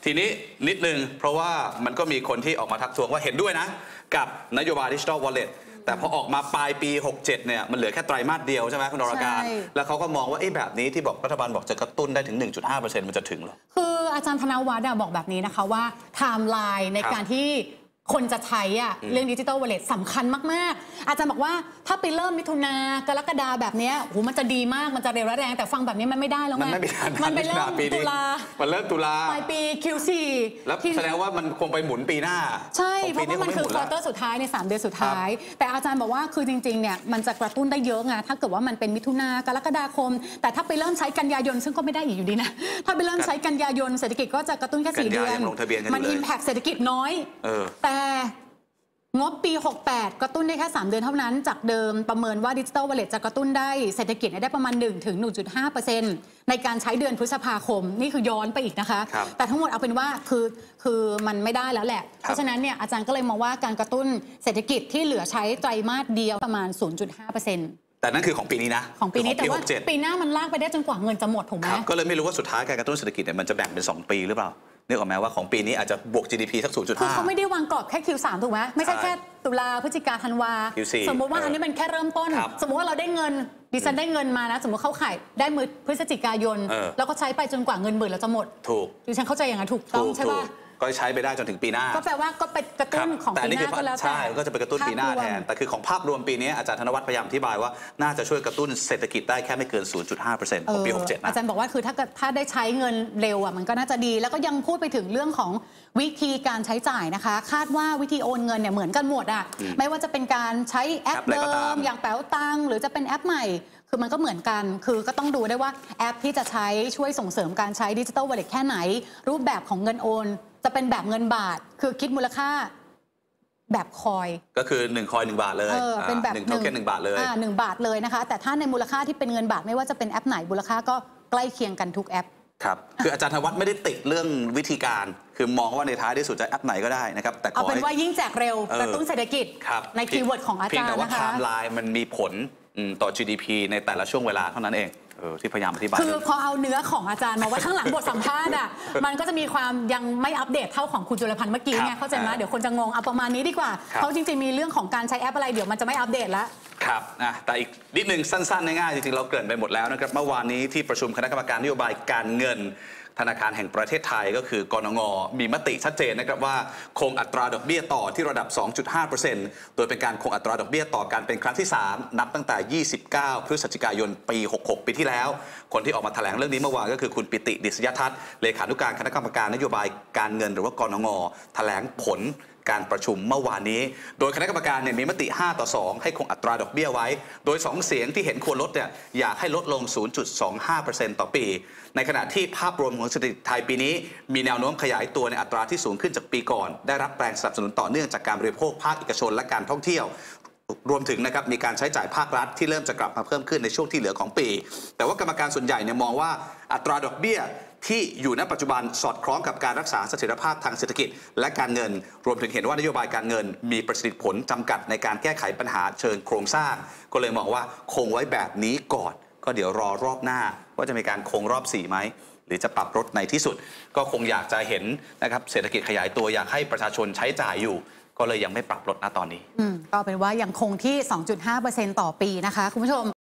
ทีนี้นิดนึงเพราะว่ามันก็มีคนที่ออกมาทักท้วงว่าเห็นด้วยนะกับนโยบาย Digital Wallet แต่พอออกมาปลายปี 67 เนี่ยมันเหลือแค่ไตรมาสเดียวใช่ไหมคุณนรการแล้วเขาก็มองว่าแบบนี้ที่บอกรัฐบาลบอกจะกระตุ้นได้ถึง 1.5% มันจะถึงหรอคืออาจารย์ธนวัฒน์บอกแบบนี้นะคะว่าไทม์ไลน์ในการที่คนจะใช้เรื่องดิจิทัลวอลเล็ตสำคัญมากๆอาจารย์บอกว่าถ้าไปเริ่มมิถุนากรกฎาแบบนี้มันจะดีมากมันจะเร็วและแรงแต่ฟังแบบนี้มันไม่ได้แล้วไงมันไปเริ่มตุลามันเริ่มตุลาปลายปี Q4 แล้วแสดงว่ามันคงไปหมุนปีหน้าใช่เพราะว่ามันคือควอเตอร์สุดท้ายใน3 เดือนสุดท้ายแต่อาจารย์บอกว่าคือจริงๆเนี่ยมันจะกระตุ้นได้เยอะไงถ้าเกิดว่ามันเป็นมิถุนากรกฎาคมแต่ถ้าไปเริ่มใช้กันยายนซึ่งก็ไม่ได้อีกอยู่ดีนะถ้าไปเริ่มใช้กันยายนเศรษฐกิจก็จะกระตุ้นแค่4 เดือนมันอิมแพคเศรษฐกิจน้อยแต่งบปี 68 กระตุ้นได้แค่ 3 เดือนเท่านั้นจากเดิมประเมินว่าดิจิทัลวอลเล็ตจะกระตุ้นได้เศรษฐกิจได้ประมาณ 1-1.5% ในการใช้เดือนพฤษภาคมนี่คือย้อนไปอีกนะคะแต่ทั้งหมดเอาเป็นว่าคือมันไม่ได้แล้วแหละเพราะฉะนั้นเนี่ยอาจารย์ก็เลยมองว่าการกระตุ้นเศรษฐกิจที่เหลือใช้ไตรมาสเดียวประมาณ 0.5% แต่นั่นคือของปีนี้นะของปีนี้แต่ว่าปีหน้ามันลากไปได้จนกว่าเงินจะหมดถูกไหมก็เลยไม่รู้ว่าสุดท้ายการกระตุ้นเศรษฐกิจเนี่ยมันจะแบ่งเป็น2 ปีหรือเปล่านึกออกไหมว่าของปีนี้อาจจะบวก GDP สัก 0.5 คือเขาไม่ได้วางกรอบแค่ Q3 ถูกไหมไม่ใช่แค่ตุลาพฤศจิกาธันวาสมมติว่าอันนี้มันแค่เริ่มต้นสมมติว่าเราได้เงินดิฉันได้เงินมานะสมมติเข้าข่ายได้พฤศจิกายนแล้วก็ใช้ไปจนกว่าเงินหมื่นเราจะหมดถูกดิฉันเข้าใจอย่างนั้นถูกต้องใช่ป่ะก็ใช้ไปได้จนถึงปีหน้าก็แปลว่าก็เป็นกระตุ้นของปีหน้าก็แล้วใช่ก็จะไปกระตุ้นปีหน้าแทนแต่คือของภาพรวมปีนี้อาจารย์ธนวัฒน์พยายามอธิบายว่าน่าจะช่วยกระตุ้นเศรษฐกิจได้แค่ไม่เกิน 0.5% ของปี 67 นะอาจารย์บอกว่าคือถ้าได้ใช้เงินเร็วมันก็น่าจะดีแล้วก็ยังพูดไปถึงเรื่องของวิธีการใช้จ่ายนะคะคาดว่าวิธีโอนเงินเนี่ยเหมือนกันหมดไม่ว่าจะเป็นการใช้แอปเดิมอย่างแป๋วตังหรือจะเป็นแอปใหม่คือมันก็เหมือนกันคือก็ต้องดูได้ว่าแอปที่จะใช้ช่วยส่งเสริมการใช้ดิจิทัลวอลเล็ตแค่ไหนรูปแบบของเงินโอนจะเป็นแบบเงินบาทคือคิดมูลค่าแบบคอยก็คือ1 คอย 1 บาทเลยเป็นแบบ 1 โทเค็น 1 บาทเลย 1 บาทเลยนะคะแต่ถ้าในมูลค่าที่เป็นเงินบาทไม่ว่าจะเป็นแอปไหนมูลค่าก็ใกล้เคียงกันทุกแอปครับคืออาจารย์ธนวัฒน์ไม่ได้ติดเรื่องวิธีการคือมองว่าในท้ายที่สุดจะแอปไหนก็ได้นะครับแต่เอาเป็นว่ายิ่งแจกเร็วกระตุ้นเศรษฐกิจในคีย์เวิร์ดของอาจารย์นะคะเพียงแต่ว่าไทม์ไลน์มันมีผลต่อ GDP ในแต่ละช่วงเวลาเท่านั้นเองที่พยายามอธิบายคือพอเอาเนื้อของอาจารย์มาไว้ข้างหลังบทสัมภาษณ์มันก็จะมีความยังไม่อัปเดตเท่าของคุณจุลพันธ์เมื่อกี้ไงเข้าใจไหมเดี๋ยวคนจะงงเอาประมาณนี้ดีกว่าเขาจริงๆมีเรื่องของการใช้แอปอะไรเดี๋ยวมันจะไม่อัปเดตแล้วครับแต่อีกนิดนึงสั้นๆง่ายๆจริงๆเราเกริ่นไปหมดแล้วนะครับเมื่อวานนี้ที่ประชุมคณะกรรมการนโยบายการเงินธนาคารแห่งประเทศไทยก็คือกนง.มีมติชัดเจนนะครับว่าคงอัตราดอกเบี้ยต่อที่ระดับ 2.5% โดยเป็นการคงอัตราดอกเบี้ยต่อกันเป็นครั้งที่3นับตั้งแต่29 พฤศจิกายนปี 66 ปีที่แล้วคนที่ออกมาแถลงเรื่องนี้เมื่อวานก็คือคุณปิติดิษยทัศน์เลขานุการคณะกรรมการนโยบายการเงินหรือว่ากนง.แถลงผลการประชุมเมื่อวานนี้โดยคณะกรรมการมีมติ5-2ให้คงอัตราดอกเบี้ยไว้โดย2 เสียงที่เห็นควรลดอยากให้ลดลง 0.25% ต่อปีในขณะที่ภาพรวมของเศรษฐกิจไทยปีนี้มีแนวโน้มขยายตัวในอัตราที่สูงขึ้นจากปีก่อนได้รับแรงสนับสนุนต่อเนื่องจากการบริโภคภาคเอกชนและการท่องเที่ยวรวมถึงนะครับมีการใช้จ่ายภาครัฐที่เริ่มจะกลับมาเพิ่มขึ้นในช่วงที่เหลือของปีแต่ว่ากรรมการส่วนใหญ่มองว่าอัตราดอกเบี้ยที่อยู่ณปัจจุบันสอดคล้องกับการรักษาเสถียรภาพทางเศรษฐกิจและการเงินรวมถึงเห็นว่านโยบายการเงินมีประสิทธิผลจำกัดในการแก้ไขปัญหาเชิงโครงสร้างก็เลยมองว่าคงไว้แบบนี้ก่อนก็เดี๋ยวรอรอบหน้าว่าจะมีการคงรอบ4ไหมหรือจะปรับลดในที่สุดก็คงอยากจะเห็นนะครับเศรษฐกิจขยายตัวอยากให้ประชาชนใช้จ่ายอยู่ก็เลยยังไม่ปรับลดณตอนนี้ก็เป็นว่ายังคงที่ 2.5% ต่อปีนะคะคุณผู้ชม